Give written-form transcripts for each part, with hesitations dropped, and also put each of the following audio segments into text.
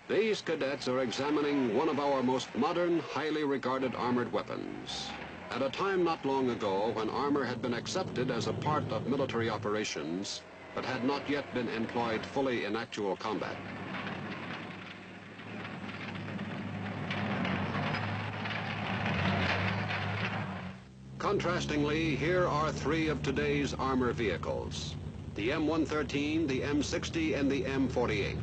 These cadets are examining one of our most modern, highly regarded armored weapons. At a time not long ago when armor had been accepted as a part of military operations, but had not yet been employed fully in actual combat. Contrastingly, here are three of today's armor vehicles: the M113, the M60, and the M48.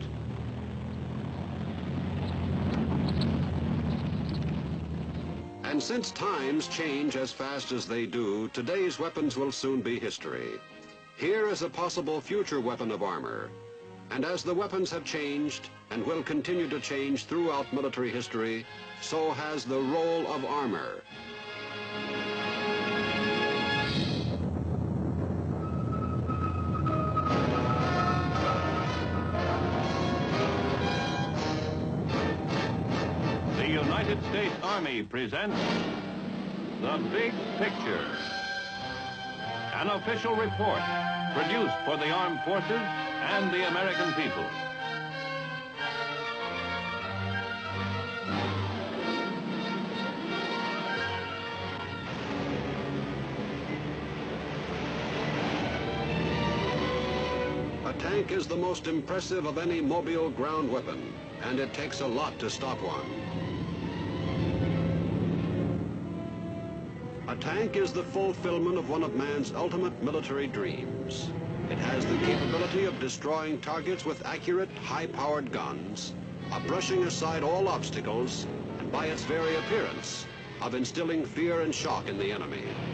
And since times change as fast as they do, today's weapons will soon be history. Here is a possible future weapon of armor. And as the weapons have changed and will continue to change throughout military history, so has the role of armor. The United States Army presents The Big Picture, an official report produced for the armed forces and the American people. A tank is the most impressive of any mobile ground weapon, and it takes a lot to stop one. A tank is the fulfillment of one of man's ultimate military dreams. It has the capability of destroying targets with accurate, high-powered guns, of brushing aside all obstacles, and by its very appearance, of instilling fear and shock in the enemy.